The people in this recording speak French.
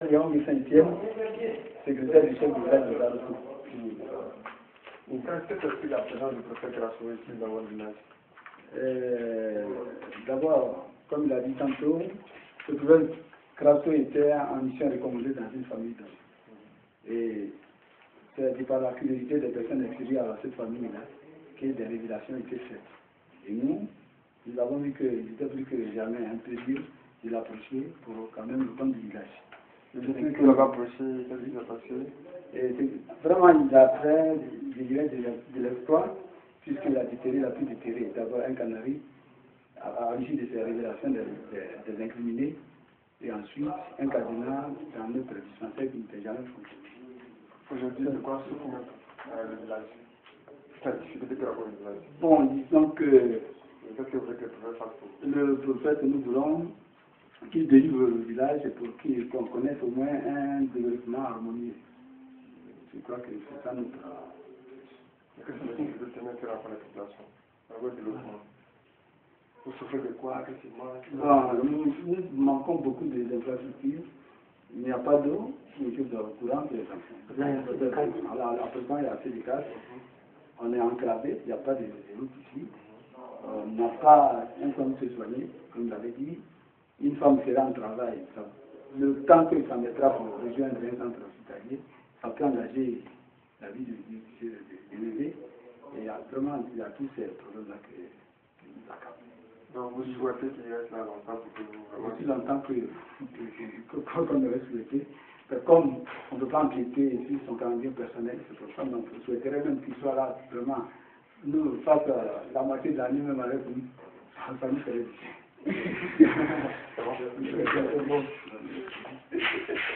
Yaoundé Saint-Étienne, secrétaire du chef du village de Darou. Qu'est-ce que c'est la présence du prophète Grasso ici dans votre village? D'abord, comme il a dit tantôt, le prophète Grasso était en mission recommandée dans une famille d'hommes. Et c'est par la curiosité des personnes extérieures à cette famille-là que des révélations étaient faites. Et nous avons vu qu'il était plus que jamais un plaisir de l'approcher pour quand même le compte du village. Et depuis qu'il a approché, qu'est-ce qui s'est passé? Vraiment, il a fait, je dirais, de l'exploit, puisqu'il a déterré la plus déterrée. D'abord, un canari, à l'issue de ces révélations des incriminés, et ensuite, un cadenas dans notre dispensaire qui n'était jamais fonctionné. Aujourd'hui, de quoi souffre le village? C'est la difficulté que rencontre le village. Bon, disons que qu'est-ce que vous voulez que le prophète fasse pour vous? le prophète, nous voulons qu'il délivre le village pour qu'on connaisse au moins un développement harmonieux. Je crois que c'est ça notre... Qu'est-ce que vous tenez que rencontre la population? À votre développement. Vous souffrez de quoi? Nous manquons beaucoup d'infrastructures. Il n'y a pas d'eau, il y a de courant, à présent, il y a assez de casse. On est enclavé, il n'y a pas de route ici. On n'a pas un temps de se soigner, comme vous l'avez dit. Une femme sera en travail. Le temps que ça mettra pour rejoindre un centre hospitalier, ça peut engager la vie de bébé. Et vraiment, il y a tous ces problèmes-là qui nous accablent. Donc vous souhaitez qu'il reste là longtemps pour que vous... Aussi longtemps qu'on ne reste souhaité. Comme on ne peut pas empiéter sur son calendrier personnel, c'est pour ça qu'on souhaiterait même qu'il soit là vraiment. Nous, face à la moitié de l'année, même avec nous, ça nous ferait difficile.